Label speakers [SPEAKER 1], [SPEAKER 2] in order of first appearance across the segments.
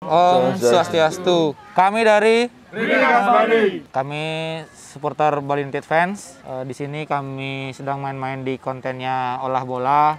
[SPEAKER 1] Om Swastiastu. Kami dari
[SPEAKER 2] Ligas Bali.
[SPEAKER 1] Kami supporter Bali United fans. Di sini kami sedang main-main di kontennya olah bola.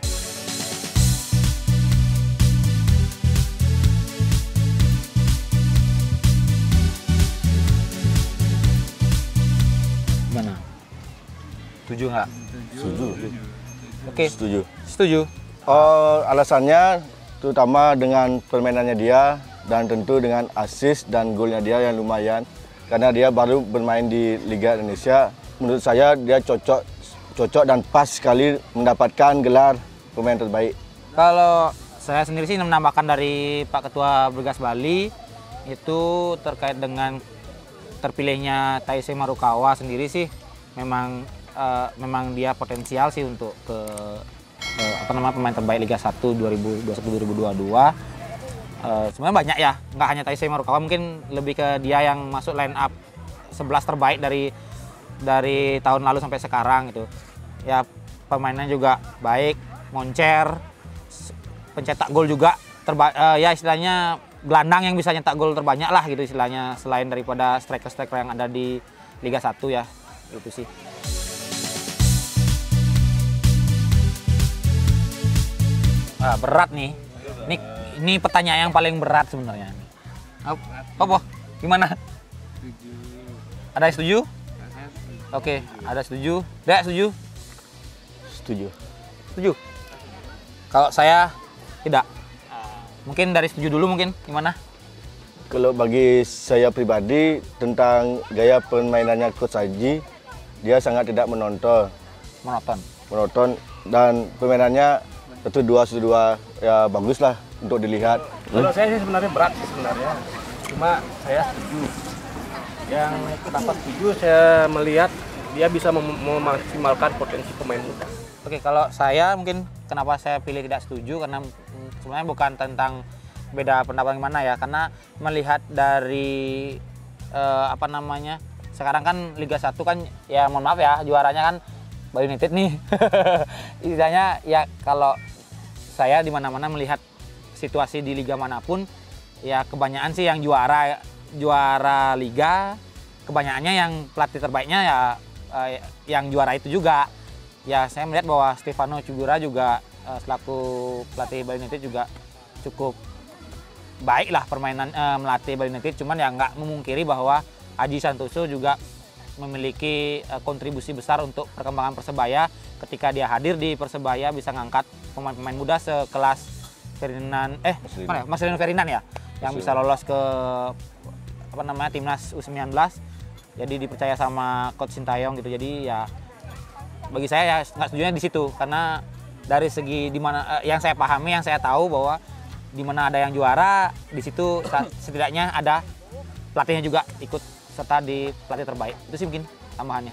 [SPEAKER 1] Gimana? Setuju nggak?
[SPEAKER 3] Setuju.
[SPEAKER 1] Oke.
[SPEAKER 3] Setuju.
[SPEAKER 1] Setuju.
[SPEAKER 3] Alasannya terutama dengan permainannya dia dan tentu dengan assist dan golnya dia yang lumayan. Karena dia baru bermain di Liga Indonesia. Menurut saya dia cocok dan pas sekali mendapatkan gelar pemain terbaik.
[SPEAKER 1] Kalau saya sendiri sih menambahkan dari Pak Ketua Bergas Bali itu terkait dengan terpilihnya Taisei Marukawa sendiri sih memang dia potensial sih untuk ke pemain terbaik Liga 1 2021-2022. Sebenarnya banyak ya, nggak hanya Taisei Marukawa, mungkin lebih ke dia yang masuk line up 11 terbaik dari tahun lalu sampai sekarang gitu. Ya pemainnya juga baik, moncer, pencetak gol juga ya istilahnya gelandang yang bisa nyetak gol terbanyak lah gitu istilahnya, selain daripada striker-striker yang ada di Liga 1 ya, itu sih. Berat nih. Ini pertanyaan yang paling berat sebenarnya. Apa? Gimana?
[SPEAKER 2] Setuju.
[SPEAKER 1] Ada yang setuju? Oke, ada setuju. Dek, setuju?
[SPEAKER 3] Setuju.
[SPEAKER 1] Setuju. Kalau saya tidak. Mungkin dari setuju dulu mungkin. Gimana?
[SPEAKER 3] Kalau bagi saya pribadi tentang gaya permainannya Coach Haji, dia sangat tidak monoton dan permainannya itu 2-2 ya bagus lah untuk dilihat.
[SPEAKER 2] Kalau saya sih sebenarnya berat sih sebenarnya. Cuma saya setuju. Yang kenapa setuju, saya melihat dia bisa memaksimalkan potensi pemain muda.
[SPEAKER 1] Oke, kalau saya mungkin kenapa saya pilih tidak setuju karena sebenarnya bukan tentang beda pendapat gimana ya, karena melihat dari sekarang kan Liga 1 kan ya mohon maaf ya juaranya kan Bali United nih. Istilahnya ya kalau saya di mana-mana melihat situasi di liga manapun ya kebanyakan sih yang juara liga, kebanyakannya yang pelatih terbaiknya ya yang juara itu juga. Ya saya melihat bahwa Stefano Cugura juga selaku pelatih Bali United juga cukup baik lah permainan melatih Bali United, cuman ya nggak memungkiri bahwa Aji Santoso juga memiliki kontribusi besar untuk perkembangan Persebaya. Ketika dia hadir di Persebaya bisa ngangkat pemain-pemain muda sekelas Marcelino Ferdinand ya, yang bisa lolos ke timnas U19. Jadi dipercaya sama Coach Sintayong gitu. Jadi ya bagi saya ya nggak setujunya di situ, karena dari segi dimana yang saya pahami, yang saya tahu bahwa di mana ada yang juara di situ setidaknya ada pelatihnya juga ikut serta di pelatih terbaik. Itu sih mungkin tambahannya.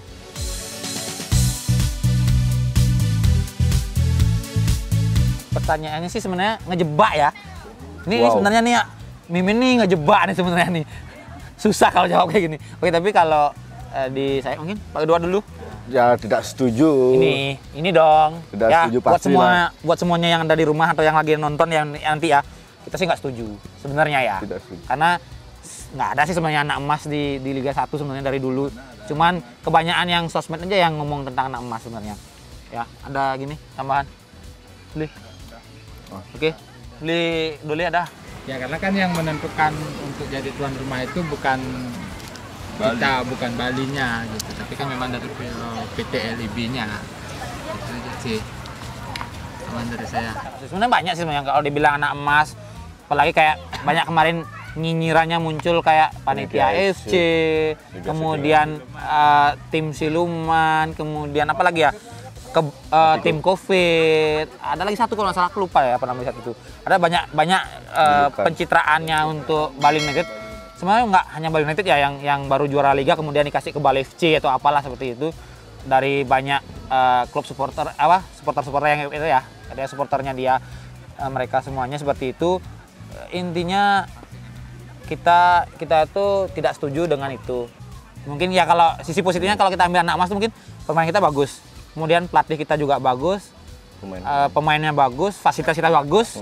[SPEAKER 1] Pertanyaannya sih sebenarnya ngejebak ya. Ini sebenarnya nih ya, Mimin nih ngejebak nih sebenarnya nih. Susah kalau jawab kayak gini. Oke, tapi kalau di saya mungkin Pak Kedua dulu.
[SPEAKER 3] Ya tidak setuju.
[SPEAKER 1] Ini dong.
[SPEAKER 3] Tidak
[SPEAKER 1] ya,
[SPEAKER 3] setuju pasti
[SPEAKER 1] buat semuanya yang ada di rumah atau yang lagi nonton yang nanti ya, kita sih nggak setuju sebenarnya ya.
[SPEAKER 3] Tidak setuju.
[SPEAKER 1] Karena nggak ada sih sebenarnya anak emas di Liga 1 sebenarnya dari dulu. Cuman kebanyakan yang sosmed aja yang ngomong tentang anak emas sebenarnya. Ya, ada gini tambahan. Beli. Oke. Beli dulu ada.
[SPEAKER 4] Ya karena kan yang menentukan untuk jadi tuan rumah itu bukan kita, bukan Balinya gitu, tapi kan memang dari PT LIB-nya. Itu aja sih. Tambahan dari saya.
[SPEAKER 1] Sebenarnya banyak sih sebenarnya kalau dibilang anak emas, apalagi kayak banyak kemarin nyinyirannya muncul kayak Panitia FC, kemudian tim siluman, kemudian apa lagi ya? Tim COVID, ada lagi satu kalau nggak salah, lupa ya apa namanya satu itu. Ada banyak pencitraannya untuk Bali United. Sebenarnya nggak hanya Bali United ya yang baru juara liga kemudian dikasih ke Bali FC atau apalah seperti itu. Dari banyak klub supporter yang itu ya, ada supporternya dia, mereka semuanya seperti itu. Intinya kita itu tidak setuju dengan itu. Mungkin ya kalau sisi positifnya kalau kita ambil anak emas mungkin pemain kita bagus. Kemudian pelatih kita juga bagus, pemainnya bagus, fasilitas kita bagus.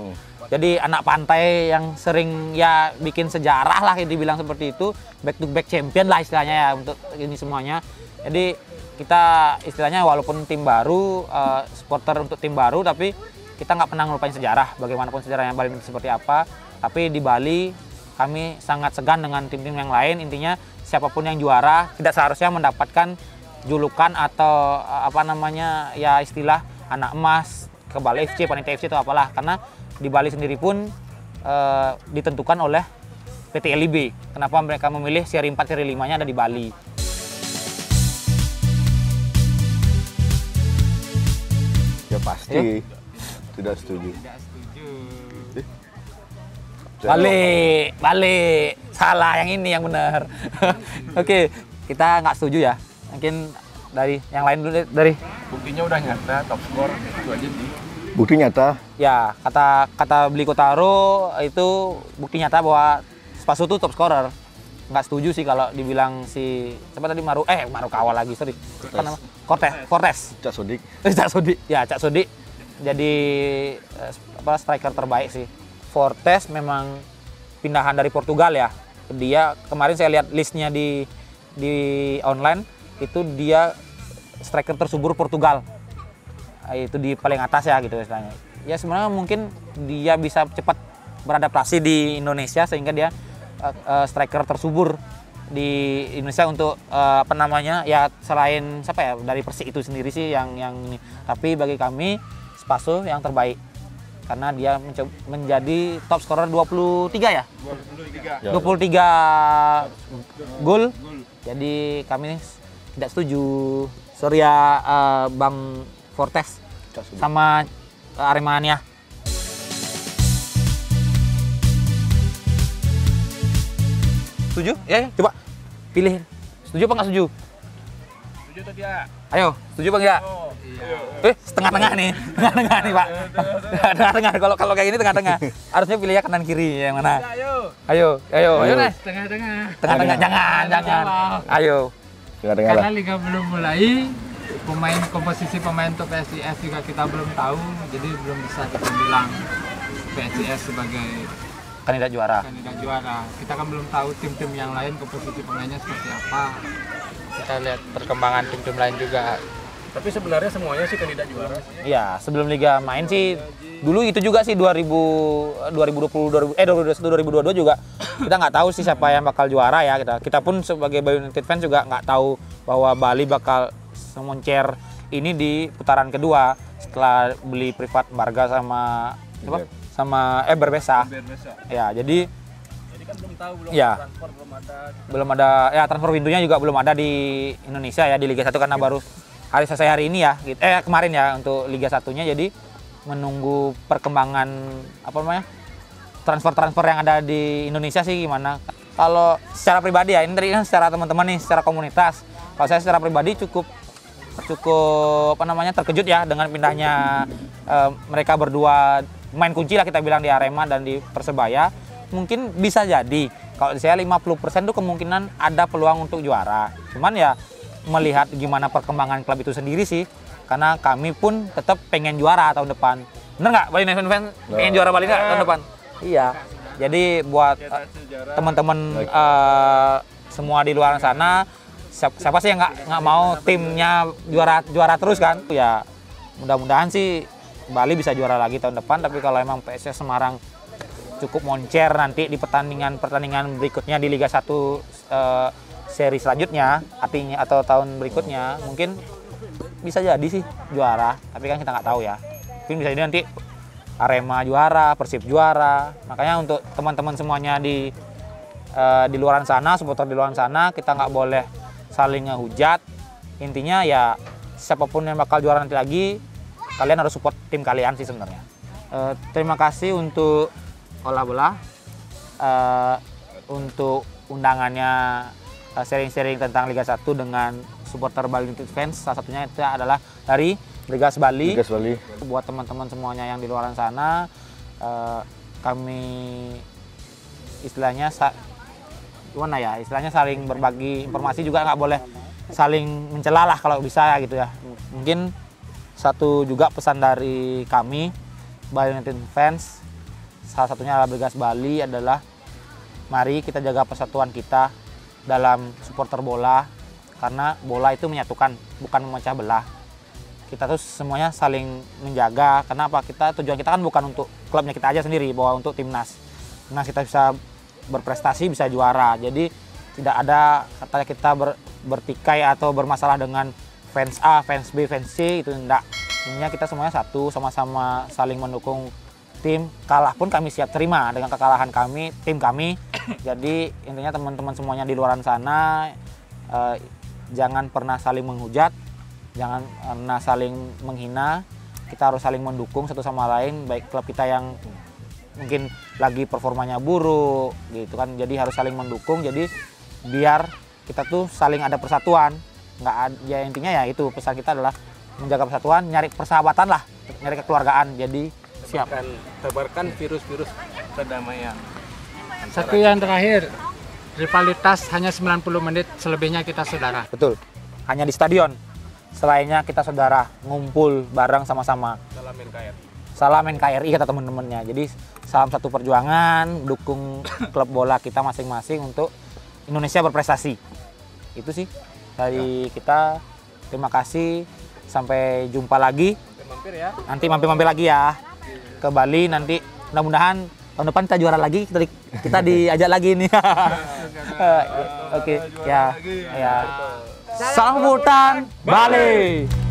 [SPEAKER 1] Jadi anak pantai yang sering ya bikin sejarah lah dibilang seperti itu, back to back champion lah istilahnya ya untuk ini semuanya. Jadi kita istilahnya walaupun tim baru, supporter untuk tim baru, tapi kita nggak pernah ngelupain sejarah. Bagaimanapun sejarahnya Bali itu seperti apa, tapi di Bali kami sangat segan dengan tim-tim yang lain. Intinya siapapun yang juara tidak seharusnya mendapatkan julukan atau apa namanya ya istilah anak emas, Kebal FC, Panitia FC itu apalah, karena di Bali sendiri pun ditentukan oleh PT LIB. Kenapa mereka memilih seri 4, seri 5-nya ada di Bali.
[SPEAKER 3] Ya pasti tidak setuju.
[SPEAKER 4] Tidak setuju.
[SPEAKER 1] Balik, salah yang ini yang benar. Oke, kita nggak setuju ya. Mungkin dari yang lain dulu deh, dari.
[SPEAKER 2] Buktinya udah nyata top skor itu aja sih.
[SPEAKER 3] Bukti nyata.
[SPEAKER 1] Ya, kata Beli Kotaro itu bukti nyata bahwa Spaso itu top scorer. Nggak setuju sih kalau dibilang si siapa tadi Marukawa lagi, sorry. Apa nama? Cortez.
[SPEAKER 3] Cak Sodik.
[SPEAKER 1] Cak Sodik. Ya, Cak Sodik jadi striker terbaik sih. Fortes memang pindahan dari Portugal ya. Dia kemarin saya lihat listnya di online itu dia striker tersubur Portugal. Itu di paling atas ya gitu istilahnya. Ya sebenarnya mungkin dia bisa cepat beradaptasi di Indonesia sehingga dia striker tersubur di Indonesia untuk apa namanya ya selain siapa ya dari Persik itu sendiri sih yang ini. Tapi bagi kami Spaso yang terbaik karena dia menjadi top scorer 23 ya? 23 gol. Jadi kami tidak setuju. Sorry ya Bang Fortes sama Aremania. Setuju? Ya, coba pilih. Setuju apa nggak setuju?
[SPEAKER 2] Setuju atau tidak?
[SPEAKER 1] Ayo, setuju Bang ya? Setengah-tengah nih. Tengah-tengah nih, Pak. Tengah-tengah. Kalau kayak gini tengah-tengah. Harusnya pilih ya kanan kiri yang mana? Ayo. Ayo Nes.
[SPEAKER 4] Tengah-tengah.
[SPEAKER 1] Tengah-tengah. Jangan. Ayo.
[SPEAKER 3] Tengah-tengah lah.
[SPEAKER 4] Karena liga belum mulai, komposisi pemain untuk PSIS juga kita belum tahu, jadi belum bisa kita bilang PSIS sebagai
[SPEAKER 1] Kandidat juara.
[SPEAKER 4] Kita kan belum tahu tim-tim yang lain komposisi pemainnya seperti apa. Kita lihat perkembangan tim-tim lain juga.
[SPEAKER 2] Tapi sebenarnya semuanya sih kandidat juara.
[SPEAKER 1] Iya, sebelum liga main sih dulu itu juga sih 2022 juga kita nggak tahu sih siapa yang bakal juara ya kita pun sebagai Bali United fans juga nggak tahu bahwa Bali bakal semoncer ini di putaran kedua setelah beli privat Barga sama Berbesa. Ya, jadi
[SPEAKER 2] kan belum tahu transfer
[SPEAKER 1] belum ada ya transfer window-nya juga belum ada di Indonesia ya di Liga 1 karena baru hari selesai hari ini ya gitu. Kemarin ya untuk Liga 1-nya jadi menunggu perkembangan apa namanya transfer yang ada di Indonesia sih gimana. Kalau secara pribadi ya ini tadi kan secara teman-teman nih secara komunitas. Kalau saya secara pribadi cukup apa namanya terkejut ya dengan pindahnya mereka berdua main kunci lah kita bilang di Arema dan di Persebaya. Mungkin bisa jadi kalau saya 50% tuh kemungkinan ada peluang untuk juara. Cuman ya melihat gimana perkembangan klub itu sendiri sih. Karena kami pun tetap pengen juara tahun depan. Bener nggak Bali United fans pengen juara Bali nggak tahun depan? Iya. Jadi buat teman-teman semua di luar sana, siapa sih yang nggak mau timnya juara terus kan? Ya mudah-mudahan sih Bali bisa juara lagi tahun depan. Tapi kalau emang PSS Semarang cukup moncer nanti di pertandingan berikutnya di Liga 1 seri selanjutnya artinya atau tahun berikutnya mungkin bisa jadi sih juara, tapi kan kita nggak tahu ya. Mungkin bisa jadi nanti Arema juara, Persib juara. Makanya untuk teman-teman semuanya di luar sana, supporter di luar sana, kita nggak boleh saling ngehujat. Intinya ya siapapun yang bakal juara nanti lagi, kalian harus support tim kalian sih sebenarnya. Terima kasih untuk Olah Bola untuk undangannya sharing-sharing tentang Liga 1 dengan supporter Bali United fans. Salah satunya itu adalah dari Brigas Bali. Buat teman-teman semuanya yang di luar sana, kami istilahnya gimana ya? Istilahnya saling berbagi informasi juga nggak boleh saling mencela lah kalau bisa ya gitu ya. Mungkin satu juga pesan dari kami Bali United fans, salah satunya adalah Bergas Bali adalah mari kita jaga persatuan kita dalam supporter bola, karena bola itu menyatukan, bukan memecah belah. Kita tuh semuanya saling menjaga. Kenapa? Tujuan kita kan bukan untuk klubnya kita aja sendiri, bahwa untuk timnas kita bisa berprestasi, bisa juara. Jadi tidak ada katanya kita bertikai atau bermasalah dengan fans A, fans B, fans C, itu enggak. Intinya kita semuanya satu, sama-sama saling mendukung tim. Kalah pun kami siap terima dengan kekalahan kami, tim kami. Jadi intinya teman-teman semuanya di luar sana, jangan pernah saling menghujat, jangan pernah saling menghina. Kita harus saling mendukung satu sama lain, baik klub kita yang mungkin lagi performanya buruk gitu kan. Jadi harus saling mendukung, jadi biar kita tuh saling ada persatuan. Ya intinya ya itu, pesan kita adalah menjaga persatuan, nyari persahabatan lah, nyari kekeluargaan. Jadi siap.
[SPEAKER 2] Tebarkan virus-virus kedamaian.
[SPEAKER 4] Satu yang terakhir, rivalitas hanya 90 menit, selebihnya kita saudara.
[SPEAKER 1] Betul, hanya di stadion. Selainnya kita saudara, ngumpul bareng sama-sama.
[SPEAKER 2] Dalam NKRI.
[SPEAKER 1] Salam NKRI kata teman-temannya. Jadi salam satu perjuangan, dukung klub bola kita masing-masing untuk Indonesia berprestasi. Itu sih dari kita. Terima kasih. Sampai jumpa lagi.
[SPEAKER 2] Mampir ya.
[SPEAKER 1] Nanti mampir-mampir lagi ya ke Bali. Nanti mudah-mudahan tahun depan kita juara lagi. Kita diajak lagi nih. Oke, ya. Salam sambutan Bali.